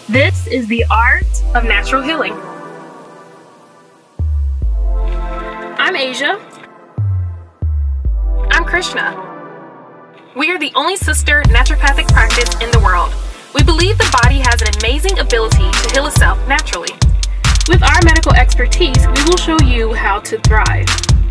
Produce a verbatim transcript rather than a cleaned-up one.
This is the art of natural healing. I'm Asia. I'm Krishna. We are the only sister naturopathic practice in the world. We believe the body has an amazing ability to heal itself naturally. With our medical expertise, we will show you how to thrive.